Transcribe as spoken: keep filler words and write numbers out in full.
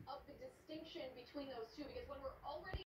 of the distinction between those two, because when we're already